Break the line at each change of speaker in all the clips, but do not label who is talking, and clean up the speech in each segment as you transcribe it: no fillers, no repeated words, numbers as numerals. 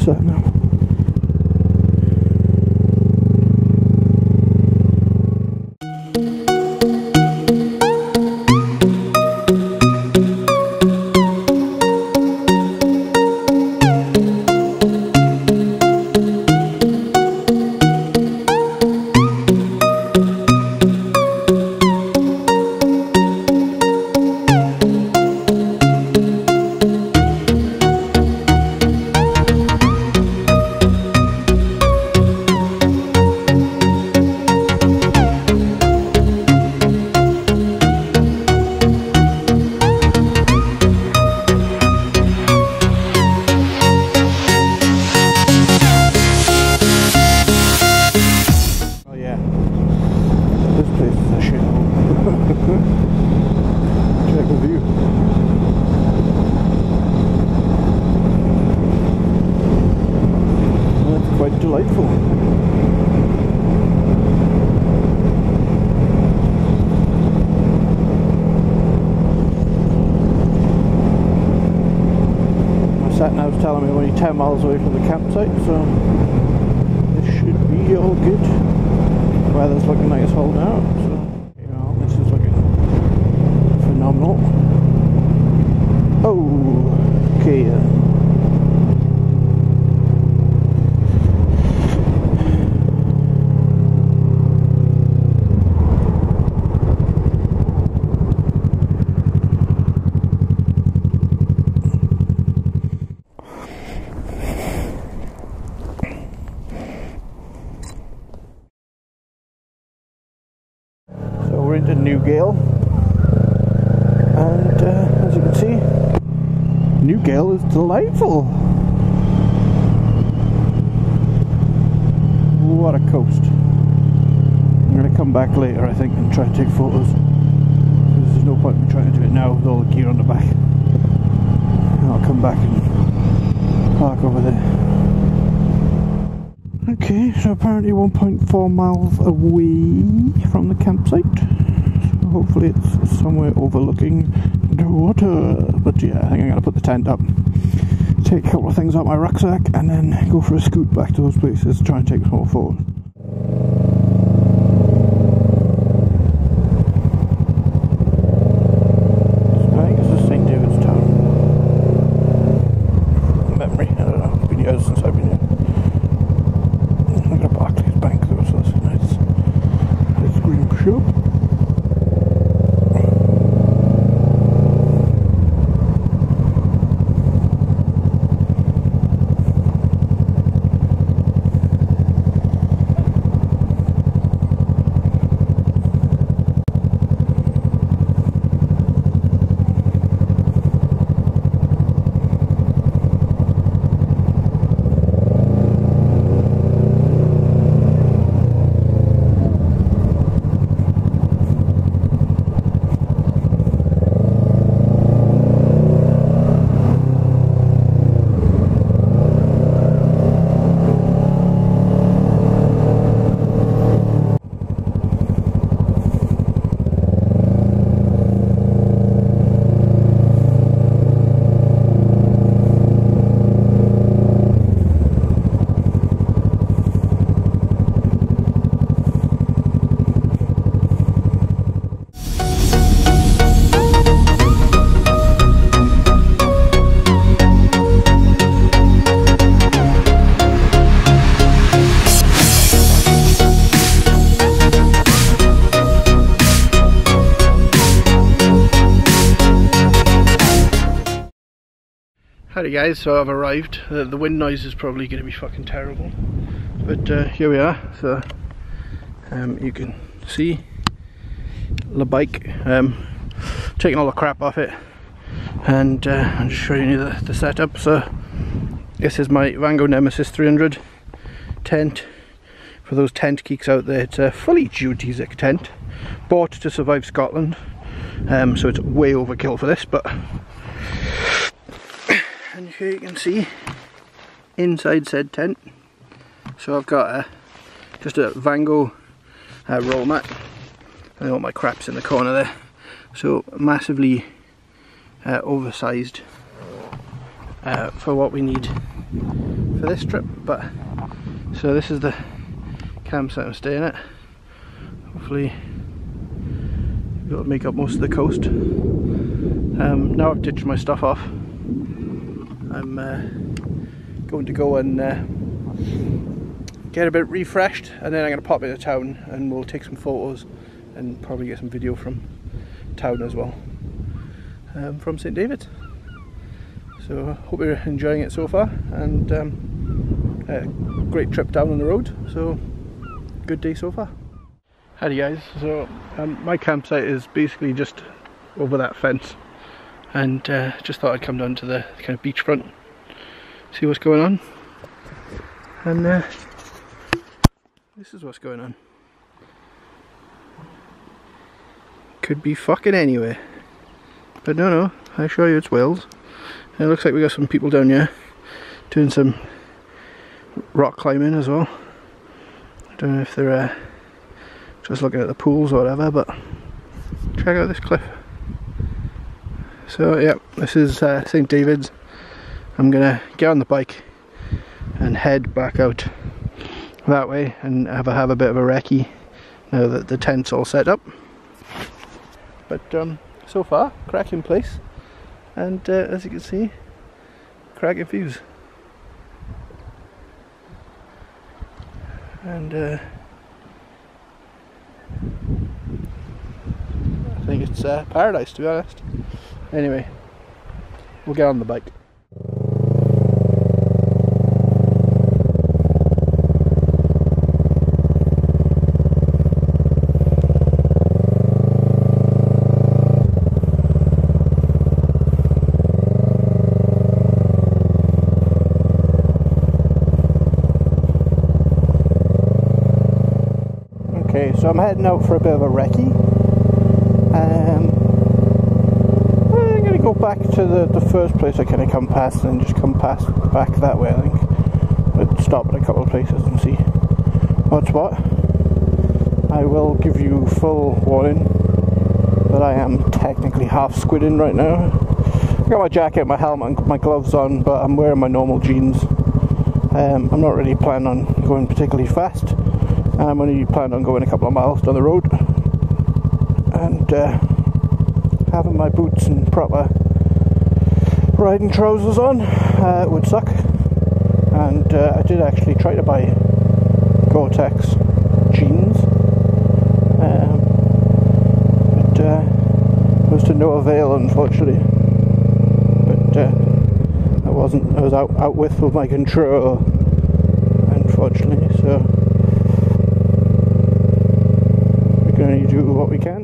sat nav. Check the view. That's quite delightful. My sat nav's telling me we're only 10 miles away from the campsite, so this should be all good. The weather's looking like it's holding out, so this is looking phenomenal. Oh, okay. So we're into Newgale. And as you can see, Newgale is delightful. What a coast. I'm going to come back later, I think, and try to take photos. There's no point in me trying to do it now with all the gear on the back. And I'll come back and park over there. Okay, so apparently 1.4 miles away from the campsite. Hopefully it's somewhere overlooking the water. But yeah, I think I'm going to put the tent up, take a couple of things out my rucksack, and then go for a scoot back to those places to try and take some more photos. I think this is St. David's Town. From memory, I don't know, it's been years since I've been here. I've got a Barclays Bank though, so that's a nice ice cream shop. Howdy guys, so I've arrived. The wind noise is probably going to be fucking terrible, but here we are. So you can see the bike, taking all the crap off it, and I'm just showing you the setup. So this is my Vango Nemesis 300 tent. For those tent geeks out there, it's a fully geodesic tent, bought to survive Scotland, so it's way overkill for this, but and here you can see inside said tent. So I've got just a Vango roll mat, and all my crap's in the corner there. So massively oversized for what we need for this trip. But so this is the campsite I'm staying at. Hopefully we'll be able to make up most of the coast. Now I've ditched my stuff off, I'm going to go and get a bit refreshed, and then I'm going to pop into town and we'll take some photos and probably get some video from town as well, from St. David's. So hope you're enjoying it so far, and great trip down on the road, so good day so far. Howdy guys, so my campsite is basically just over that fence, and just thought I'd come down to the kind of beachfront, see what's going on, and this is what's going on. Could be fucking anywhere, but no, I assure you it's Wales. And it looks like we got some people down here doing some rock climbing as well. I don't know if they're just looking at the pools or whatever, but check out this cliff. So yeah, this is St. David's. I'm gonna get on the bike and head back out that way and have a bit of a recce now that the tent's all set up. But so far, cracking place, and as you can see, cracking views. And I think it's paradise, to be honest. Anyway, we'll get on the bike. Okay, so I'm heading out for a bit of a recce. I'm going to go back to the first place I kind of come past and just come past back that way, I think. I'd stop at a couple of places and see what's what. I will give you full warning that I am technically half squidding right now. I've got my jacket, my helmet and my gloves on, but I'm wearing my normal jeans. I'm not really planning on going particularly fast. I'm only planning on going a couple of miles down the road, and having my boots and proper riding trousers on would suck. And I did actually try to buy Gore-Tex jeans, but was to no avail, unfortunately. But I was out with my control, unfortunately. So going to do what we can.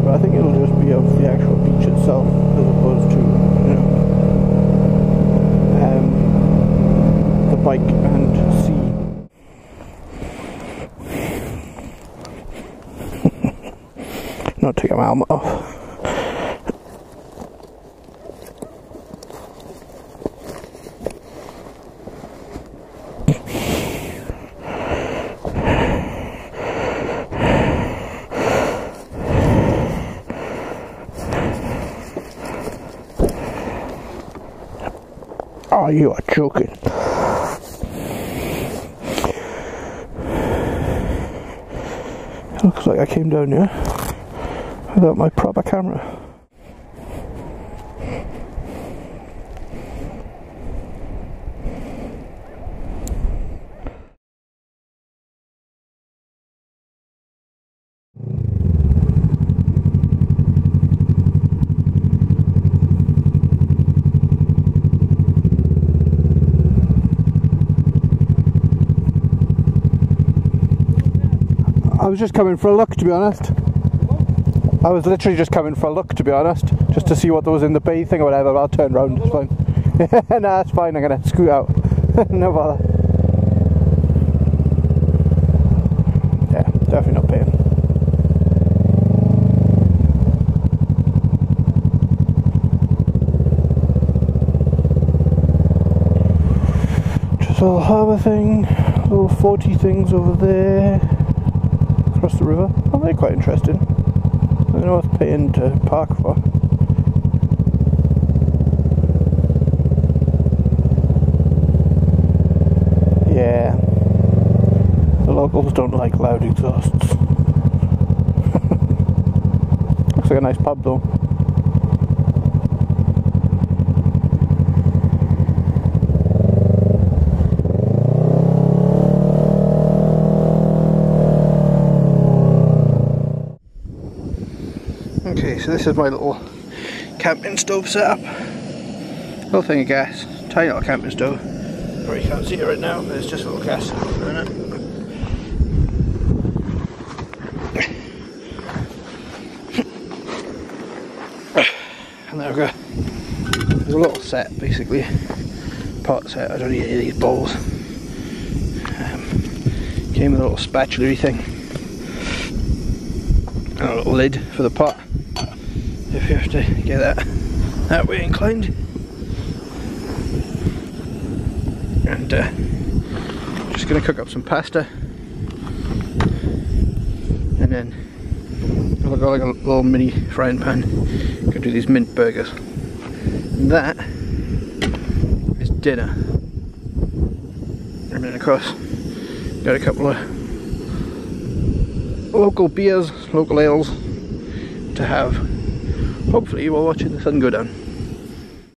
but I think it'll just be of the actual beach itself as opposed to, you know, the bike and sea. Not taking my helmet off. Oh, you are joking. It looks like I came down here without my proper camera. I was just coming for a look, to be honest. I was literally just coming for a look, to be honest, just to see what there was in the bay thing or whatever. I'll turn round, it's fine. Nah, it's fine, I'm gonna scoot out. No bother. Yeah, definitely not paying. Just a little harbour thing, little 40 things over there. Across the river. Oh, they're quite interesting. I don't know what paying to park for. Yeah. The locals don't like loud exhausts. Looks like a nice pub though. Okay, so this is my little camping stove setup. Little thing of gas, tiny little camping stove. Probably can't see it right now, but it's just a little gas in it. And there we go. There's a little set, basically, pot set. I don't need any of these bowls. Came with a little spatula-y thing. And a little lid for the pot, if you have to get that way inclined. And just going to cook up some pasta, and then I've got like a little mini frying pan. Gonna do these mint burgers. And that is dinner. And then of course got a couple of local beers, local ales to have, hopefully while watching the sun go down.